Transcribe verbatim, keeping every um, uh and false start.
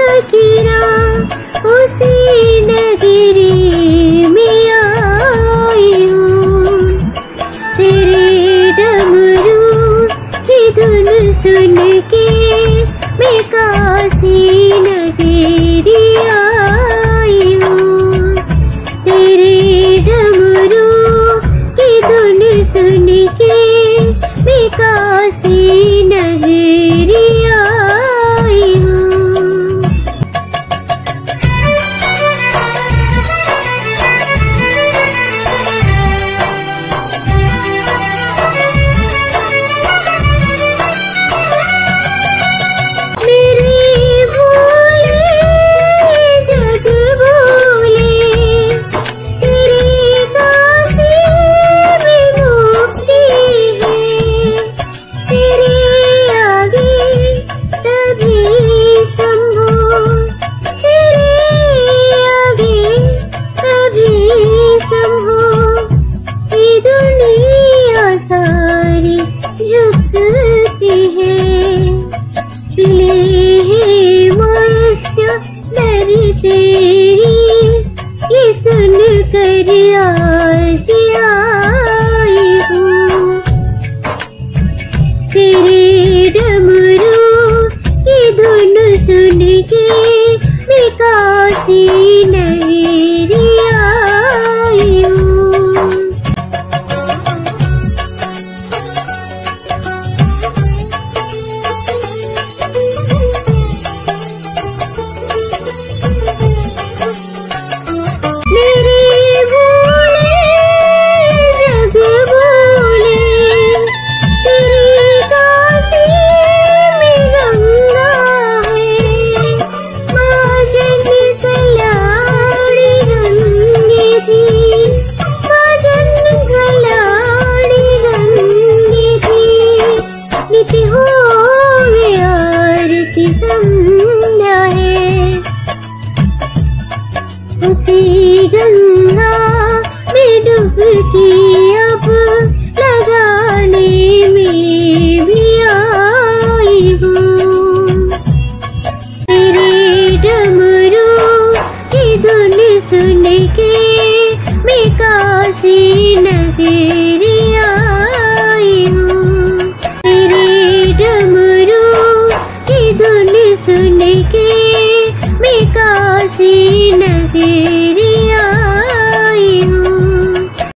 फकीरा उसी नगरी में आई हूँ। तेरे डमरू की धुन सुन के मैं काशी नगरी आई हूँ। तेरे डमरू की धुन सुन के मैं काशी नगरी आई हूँ। मेरे भोले जग भोले तेरे काशी में मुक्ति है। तेरे आगे तभी शंभो, तेरे आगे तभी शंभो। ये दुनिया सारी झुकती है। ले है मोक्ष दर तेरी ये सुन कर आज आई हूँ। तेरे डमरू की धुन सुन के मैं काशी नहीं